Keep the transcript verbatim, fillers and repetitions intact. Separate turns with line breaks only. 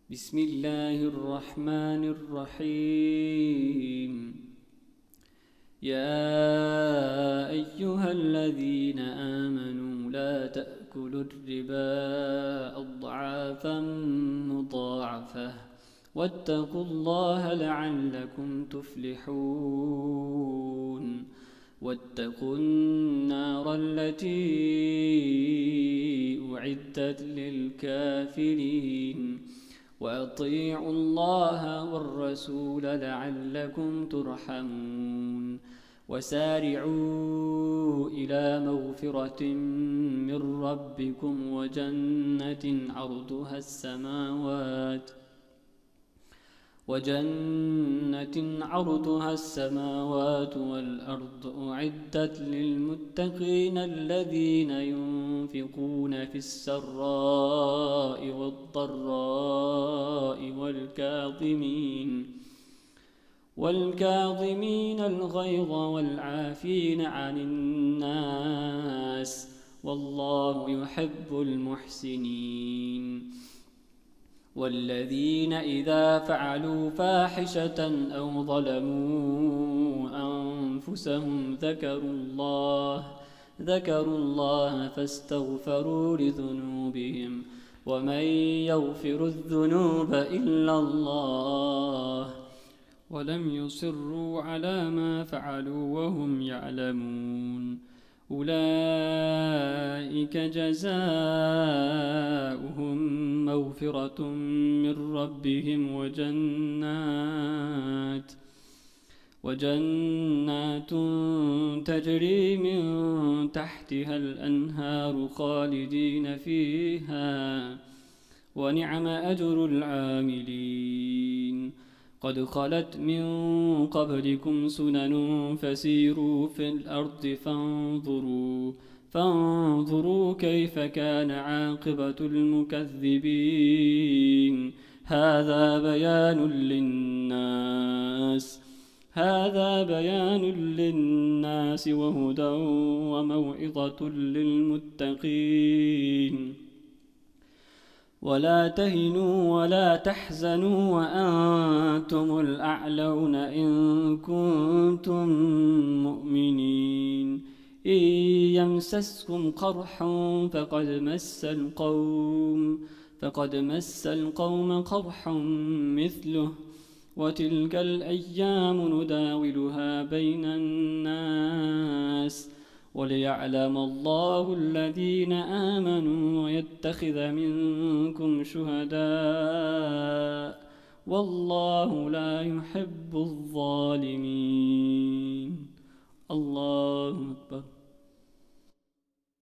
بسم الله الرحمن الرحيم. يا أيها الذين آمنوا لا تأكلوا الربا أضعافا مضاعفة واتقوا الله لعلكم تفلحون. واتقوا النار التي أعدت للكافرين وأطيعوا الله والرسول لعلكم ترحمون. وسارعوا إلى مغفرة من ربكم وجنة عرضها السماوات وجنة عرضها السماوات والأرض أعدت للمتقين الذين ينفقون في السراء والضراء والكاظمين والكاظمين الغيظ والعافين عن الناس والله يحب المحسنين. والذين إذا فعلوا فاحشة أو ظلموا أنفسهم ذكروا الله ذكروا الله فاستغفروا لذنوبهم ومن يغفر الذنوب إلا الله ولم يصروا على ما فعلوا وهم يعلمون. أولئك جزاؤهم مغفرة من ربهم وجنات وجنات تجري من تحتها الأنهار خالدين فيها ونعم أجر العاملين. قد خلت من قبلكم سنن فسيروا في الأرض فانظروا فانظروا كيف كان عاقبة المكذبين. هذا بيان للناس هذا بيان للناس وهدى وموعظة للمتقين. ولا تهنوا ولا تحزنوا وأنتم الأعلون إن كنتم مؤمنين. إن يمسسكم قرح فقد مس القوم فقد مس القوم قرح مثله وتلك الأيام نداولها بين الناس وليعلم الله الذين آمنوا ويتخذ منكم شهداء والله لا يحب الظالمين. الله أكبر.